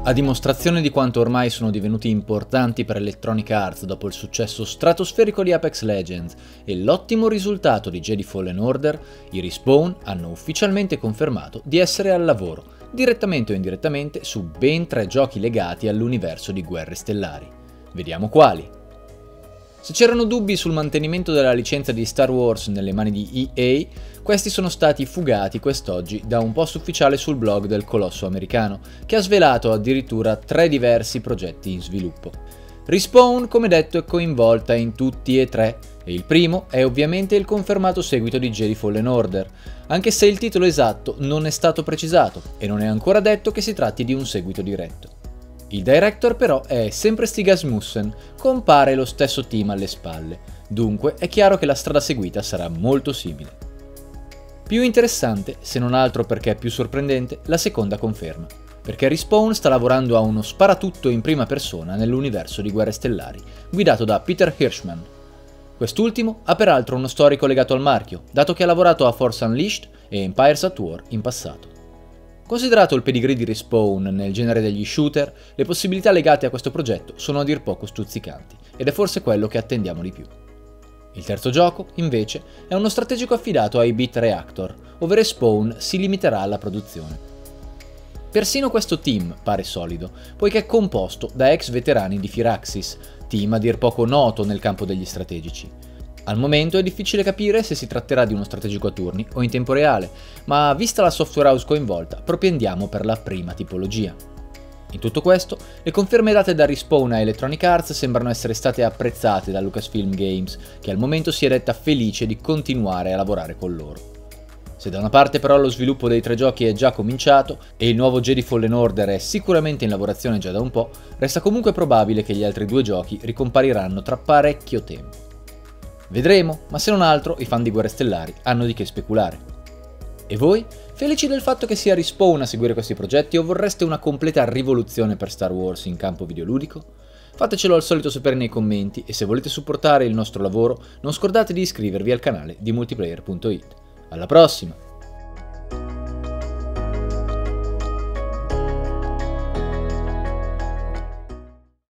A dimostrazione di quanto ormai sono divenuti importanti per Electronic Arts dopo il successo stratosferico di Apex Legends e l'ottimo risultato di Jedi Fallen Order, i Respawn hanno ufficialmente confermato di essere al lavoro, direttamente o indirettamente, su ben 3 giochi legati all'universo di Guerre Stellari. Vediamo quali. Se c'erano dubbi sul mantenimento della licenza di Star Wars nelle mani di EA, questi sono stati fugati quest'oggi da un post ufficiale sul blog del colosso americano, che ha svelato addirittura 3 diversi progetti in sviluppo. Respawn, come detto, è coinvolta in tutti e 3, e il primo è ovviamente il confermato seguito di Jedi Fallen Order, anche se il titolo esatto non è stato precisato, e non è ancora detto che si tratti di un seguito diretto. Il director però è sempre Stig Asmussen, compare lo stesso team alle spalle, dunque è chiaro che la strada seguita sarà molto simile. Più interessante, se non altro perché è più sorprendente, la seconda conferma, perché Respawn sta lavorando a uno sparatutto in prima persona nell'universo di Guerre Stellari, guidato da Peter Hirschman. Quest'ultimo ha peraltro uno storico legato al marchio, dato che ha lavorato a Force Unleashed e Empires at War in passato. Considerato il pedigree di Respawn nel genere degli shooter, le possibilità legate a questo progetto sono a dir poco stuzzicanti, ed è forse quello che attendiamo di più. Il terzo gioco, invece, è uno strategico affidato ai Beat Reactor, ove Respawn si limiterà alla produzione. Persino questo team pare solido, poiché è composto da ex veterani di Firaxis, team a dir poco noto nel campo degli strategici. Al momento è difficile capire se si tratterà di uno strategico a turni o in tempo reale, ma vista la software house coinvolta, propendiamo per la prima tipologia. In tutto questo, le conferme date da Respawn a Electronic Arts sembrano essere state apprezzate da Lucasfilm Games, che al momento si è detta felice di continuare a lavorare con loro. Se da una parte però lo sviluppo dei 3 giochi è già cominciato e il nuovo Jedi Fallen Order è sicuramente in lavorazione già da un po', resta comunque probabile che gli altri 2 giochi ricompariranno tra parecchio tempo. Vedremo, ma se non altro i fan di Guerre Stellari hanno di che speculare. E voi? Felici del fatto che sia Respawn a seguire questi progetti o vorreste una completa rivoluzione per Star Wars in campo videoludico? Fatecelo al solito sapere nei commenti e se volete supportare il nostro lavoro non scordate di iscrivervi al canale di Multiplayer.it. Alla prossima!